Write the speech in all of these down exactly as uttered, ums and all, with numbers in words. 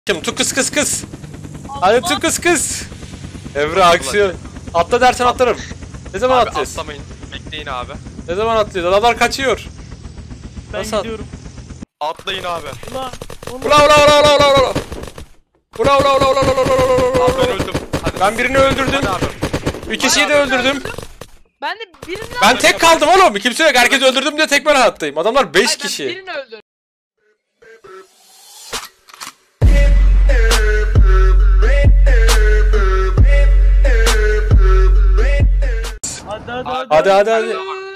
Kim tu kız kız kız. Hadi tu kız kız. Emre aksiyon. Atla dersen atlarım. Ne zaman abi atlıyoruz? Atlamayın. Bekleyin abi. Ne zaman atlıyoruz? Adamlar kaçıyor. Ben Nasıl? gidiyorum. Atlayın abi. Ulan. Ulan. Ula ula ula ula ula ula. Ula ula ula ula ula ula Abi ben ula. öldüm. Hadi. Ben birini öldürdüm. Hadi abi. Bir kişiyi de öldürdüm. Ben de birini Ben tek kaldım oğlum. Kimse yok. Herkes öldürdüm diye tek ben hayattayım. Adamlar beş kişi. Birini öldürdüm. Hadi hadi hadi. Hadi hadi hadi.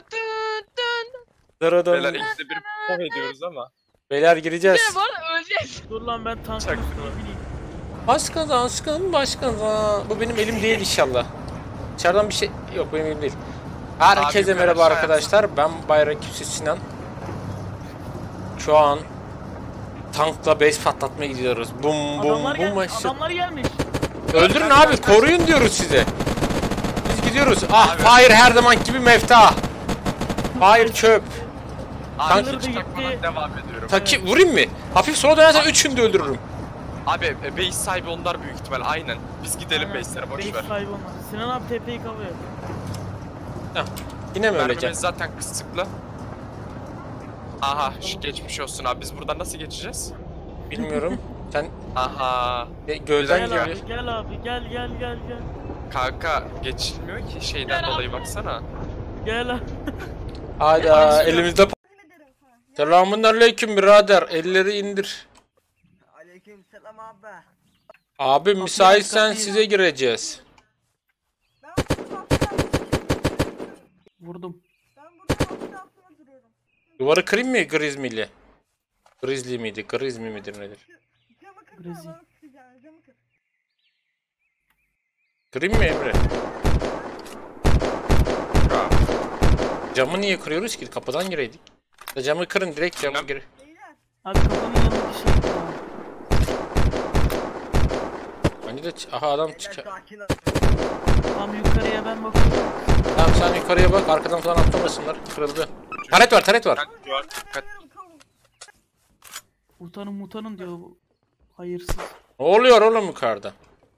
Dara Beyler dara. ikide bir pov ediyoruz ama. Beyler gireceğiz. Ne var öleceğiz. Dur lan ben tankın Çak. üstüne bineyim. Başkan aşkın başkan. Bu benim elim değil inşallah. İçeriden bir şey yok, benim elim değil. Herkese Abi, merhaba aşağı arkadaşlar. Ben Bayrak Küçük Sinan. Şu an tankla base patlatmaya gidiyoruz. Bum bum Adamlar, bum gel aşağı. adamlar gelmiş. Öldürün abi, koruyun diyoruz size. Biz gidiyoruz. Ah, Abi. Fire her zaman gibi mefta. Fire çöp. Abi Tanrı hiç da takmadan gitti. devam ediyorum. Taki vurayım mı? Hafif sola dönersen üçünü de öldürürüm. Abi e, base sahibi onlar büyük ihtimal aynen. Biz gidelim Aynen. base'lere boş Base ver. sahibi olmaz. Sinan abi tepeyi cover. Heh, yine mi öleceğim? Mermimiz zaten kısıklı. Aha şu geçmiş olsun abi, biz buradan nasıl geçeceğiz? Bilmiyorum. Sen Aha e, gölden Gel geliyor. abi gel abi gel gel gel gel. kanka geçilmiyor ki şeyden Gel dolayı abi. baksana. Gel abi. Hayda elimizde pa- Selamun aleyküm birader, elleri indir. Aleykümselam abi. Abi müsaitsen kapıyı- size gireceğiz. Ben burada altında Vurdum. ben burada altında altında duruyorum. Duvarı kırayım mı Grizzly'li? Grizzly miydi? Grizzly midir nedir? Camı kır Grizi. da sıcağına camı kır. Kırayım mı Emre? Ya, Camı niye kırıyoruz ki? Kapıdan gireydik. Ya camı kırın, direkt camı Bilmem. gir. Beyler Abi kapının yanındaki şey. Tamam. Bence de ç- aha adam beyler çıkıyor. sakin ol. Tam yukarıya ben bakıyorum. Tamam sen yukarıya bak, arkadan falan atlamasınlar. Kırıldı. Taret var, taret var. kanka şu an dikkat. Utanın mutanın diyor bu. Hayırsız. Ne oluyor oğlum yukarıda?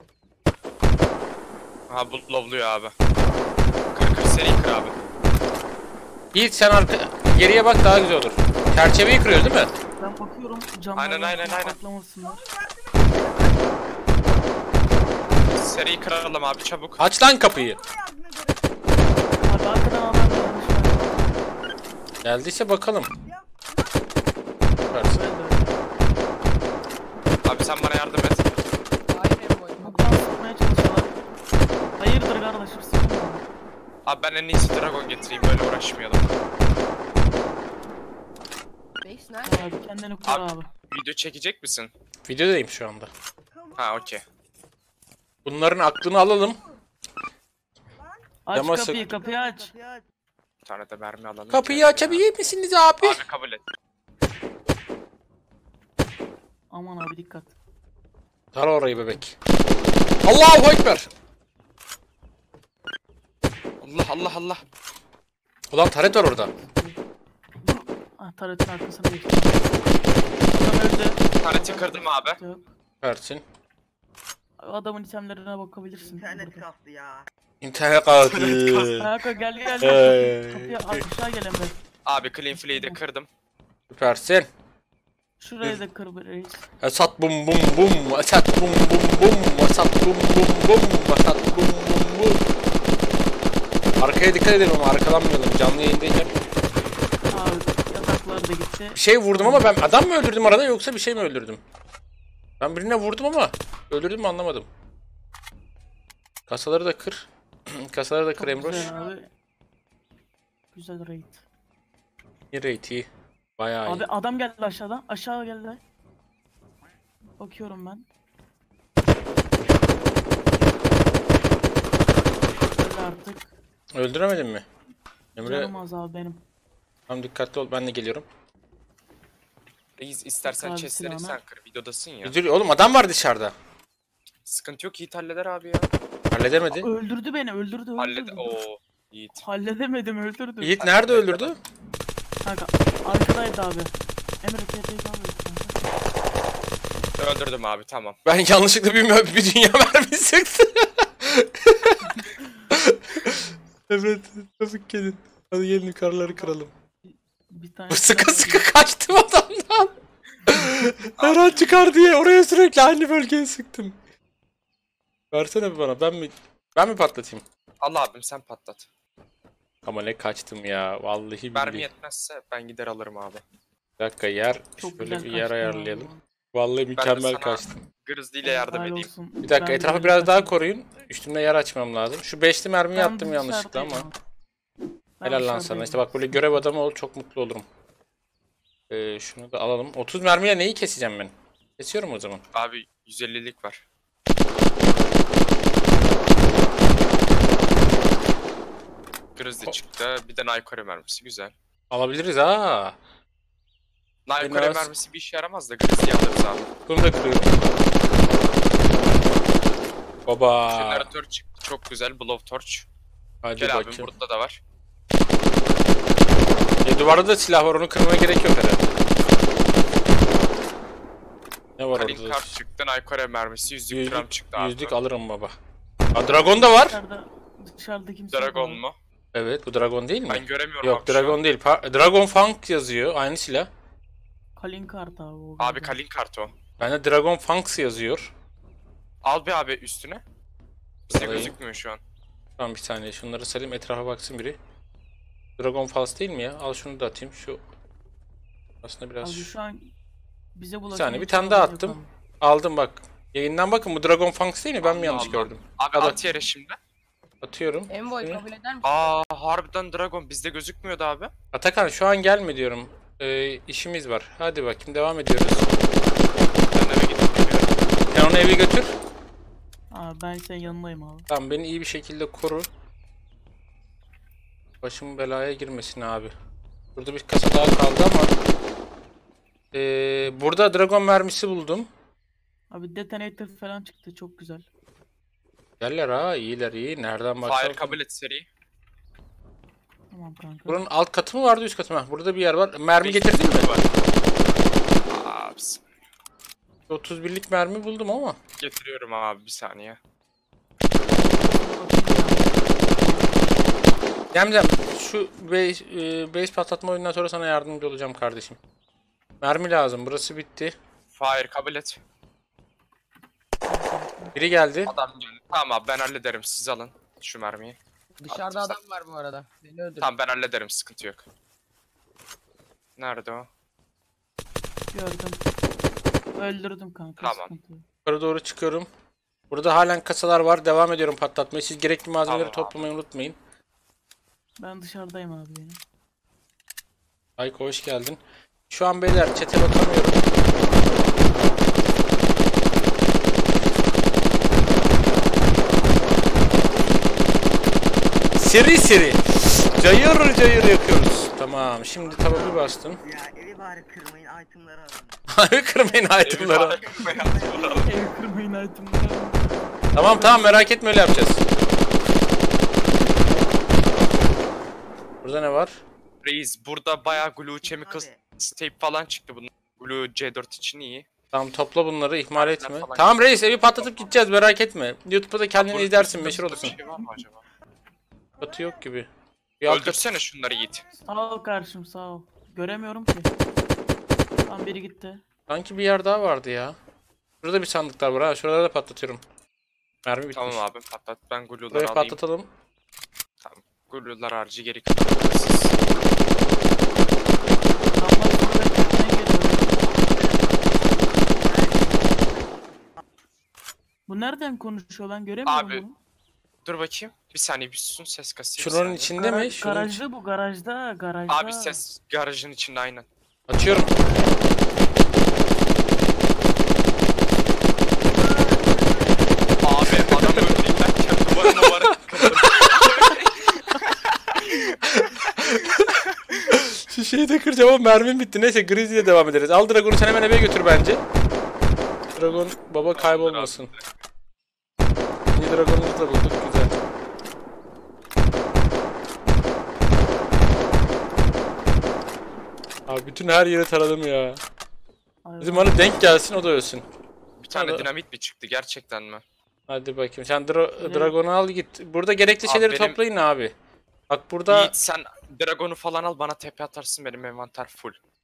Aha bu lovluyor abi. Kır kır seri kır abi. Yiğit sen arka geriye bak, daha güzel olur. Çerçeveyi kırıyoruz değil mi? Ben bakıyorum camlardan Aynen, aynen, aynen. patlamasınlar. Seriyi kıralım abi çabuk. Aç lan kapıyı. Yardım ederim. Abi arkadan adam gelmiş. Geldiyse bakalım. Ya Süpersin. Ben de öyle. Abi sen bana yardım et. Aynen boy. Boktan sıkmaya çalışıyorlar. Hayırdır kardeşim sıkma. Abi ben en iyisi dragon getireyim, böyle uğraşmayalım. Base nerede? Abi kendini koru Abi. abi. Video çekecek misin? Videodayım şu anda. Ha okey. Bunların aklını alalım. Aç Yama kapıyı sık. kapıyı aç. kapıyı aç. Bir tane de mermi alalım. Kapıyı açabilir misiniz abi? Abi kabul et. Aman abi dikkat. Tara orayı bebek. Allahu Ekber. Allah Allah Allah. Ulan taret var orada. Ah taretin arkasına geçti. Adam öldü. Tareti kırdım abi. Yok. Versin. Adamın itemlerine bakabilirsin. İnternet burada. kastı ya. İnternet kaldı. Kanka gel gel Ee. gel. Kapıya aşağı gel Emre. Abi clean flay'i de kırdım. Süpersin. Şuraya da kır bir reis. Esat bum bum bum. Esat bum bum bum. Esat bum bum bum. Esat bum bum bum. Arkaya dikkat edelim ama arkalanmayalım. Canlı yayındayken. Abi yataklar da gitti. Bir şey vurdum ama ben adam mı öldürdüm arada, yoksa bir şey mi öldürdüm? Ben birine vurdum ama öldürdüm mü anlamadım. Kasaları da kır. Kasaları da kır Emroş. Güzel abi. Güzel raid. İyi rate iyi. Bayağı iyi. Abi adam geldi aşağıdan. Aşağı geldi. Bakıyorum ben. Öyle artık. Öldüremedin mi? Emre Canım az abi benim. tam dikkatli ol, ben de geliyorum. Reis istersen Abi chestleri silahını- sen kır, videodasın ya. Müdür, oğlum adam var dışarıda. Sıkıntı yok, Yiğit halleder abi ya. Halledemedi. Öldürdü beni öldürdü öldürdü. Hallede. Oo Yiğit. Halledemedim öldürdü. Yiğit nerede öldürdü? Kanka arkadaydı abi. Emre T P'yi kaldı kanka. Öldürdüm abi, tamam. Ben yanlışlıkla bir, mö- bir dünya mermi sıktım. Evet, çabuk gelin. Hadi gelin yukarıları kıralım. Bir tane Sıkı sıkı kaçtım adamdan. Her an çıkar diye oraya sürekli aynı bölgeye sıktım. Versene bir bana, ben mi ben mi patlatayım? Allah abim sen patlat. Ama ne kaçtım ya, vallahi Mermi billahi. yetmezse ben gider alırım abi. Bir dakika, yer çok şöyle güzel bir yer kaçtın ayarlayalım. abi. Vallahi mükemmel sana- kaçtım. Grizzly ile yardım Helal edeyim. olsun. Bir dakika, Ben etrafı de biraz daha kaçtım. koruyun. Üstümde yer açmam lazım. Şu beşli mermiyi Ben attım yanlışlıkla ama. dışarıdayım abi. Ben Helal lan sana. dışarıdayım. İşte bak, böyle görev adamı ol, çok mutlu olurum. Ee, şunu da alalım. otuz mermiyle neyi keseceğim ben? Kesiyorum o zaman. Abi yüz ellilik var. Grizzly O- çıktı. Bir de Naikore mermisi, güzel. Alabiliriz ha. Naikore Biraz- mermisi bir işe yaramaz da Grizzly'yi alırız abi. Bunu da kırıyorum. Baba. Jeneratör çıktı, çok güzel. Blow torch. Hadi Gel abim, bakayım. burada da var. E, duvarda da silah var, onu kırmaya gerek yok herhalde. Ne var Kalin orada? kart çıktı. Naikore mermisi yüzlük gram Yüzlük, çıktı abi. yüzlük alırım baba. Ha, dragon da var. Dışarıda, dışarıda kimse yok Dragon abi. mu? Evet, bu dragon değil mi? Ben göremiyorum Yok, abi şu an. dragon değil. Pa- dragon Funk yazıyor, aynı silah. Kalin kart abi o. Abi galiba. Kalin kart o. Bende dragon Funks yazıyor. Al bir abi üstüne. Bize Alayım. gözükmüyor şu an. Tamam, bir saniye şunları sarayım, etrafa baksın biri. Dragon Falls değil mi ya? Al şunu da atayım. Şu aslında biraz Abi şu an bize bulaşan saniye, bir hiç tane daha adam yok attım. abi. aldım bak. Yayından bakın, bu Dragon Funks değil mi? Ben mi Allah yanlış Allah. gördüm? Abi Al, at yere şimdi. atıyorum. Envoy Şunu. kabul eder misin? Aa harbiden Dragon bizde gözükmüyordu abi. Atakan şu an gelme diyorum. Ee, işimiz var. Hadi bakayım, devam ediyoruz. Ben eve gidip geliyorum. Sen onu eve götür. Abi ben senin yanındayım abi. Tamam, beni iyi bir şekilde koru. Başım belaya girmesin abi. Burada bir kasa daha kaldı ama. Ee, burada dragon mermisi buldum. Abi detonator falan çıktı çok güzel. Yerler ha, iyiler iyi. Nereden baksan. Fire kabul et seri. Tamam kanka. Buranın alt katı mı vardı, üst katı mı? Ha, burada bir yer var. Mermi getirdin mi? Aa, biz- otuz birlik mermi buldum ama. getiriyorum abi bir saniye. Cemcem, şu base, e, base patlatma oyundan sonra sana yardımcı olacağım kardeşim. Mermi lazım. Burası bitti. Fire kabul et. Biri geldi. Adam geldi. Tamam abi ben hallederim, siz alın şu mermiyi. Dışarıda Attım adam var bu arada. Beni öldür. Tamam ben hallederim, sıkıntı yok. Nerede o? Gördüm. Öldürdüm kanka. Tamam. sıkıntı yok. Yukarı doğru çıkıyorum. Burada halen kasalar var. Devam ediyorum patlatmaya. Siz gerekli malzemeleri Tamam abi. toplamayı unutmayın. Ben dışarıdayım abi yine. Ayko hoş geldin. Şu an beyler chat'e bakamıyorum. Seri seri. Cayır cayır yakıyoruz. Tamam, şimdi taba bir bastım. Ya evi bari kırmayın, itemları alın. Abi kırmayın itemları. Ev kırmayın itemleri. Tamam tamam, merak etme, öyle yapacağız. Burada ne var? Reis burada bayağı glue chemical Abi. tape falan çıktı bunun. Glue C dört için iyi. Tamam, topla bunları, ihmal etme. falan. Tamam reis, evi patlatıp gideceğiz, merak etme. YouTube'da da kendini Burada izlersin, bir meşhur olursun. şey var mı acaba? Batı yok gibi. Bir alt kat- Öldürsene şunları Yiğit. Sağ ol kardeşim sağ ol. Göremiyorum ki. Tam biri gitti. Sanki bir yer daha vardı ya. Şurada bir sandıklar var ha, şuraları da patlatıyorum. Mermi bitmiş. Tamam abi patlat, ben glue'ları Buraya alayım. patlatalım. Glue'lar harcı geri kalanı siz. Adamlar burada kendine geliyor. Bu nereden konuşuyor, ben göremiyorum Abi, bunu. Dur bakayım. Bir saniye bir susun, ses kasayım. bir Şunun saniye. içinde Gara- mi? Şunun garajda içi- bu garajda garajda. Abi ses garajın içinde aynen. Açıyorum. Abi adam öldüğüm derken duvarına duvarı kırdım. Şu şeyi de kıracağım ama mermim bitti. Neyse, Grizzly'ye devam ederiz. Al Dragon'u, sen hemen eve götür bence. Dragon baba kaybolmasın. İkinci Dragon'umuzu da bulduk, güzel. Abi bütün her yeri taradım ya. Ay, Bizim hanım denk gelsin, o da ölsün. Bir tane Hadi. dinamit mi çıktı gerçekten mi? Hadi bakayım. Sen dra Evet. Dragon'u al git. Burada gerekli Abi şeyleri benim- toplayın abi. Bak burada Yiğit sen Dragon'u falan al bana tepe atarsın benim envanter full.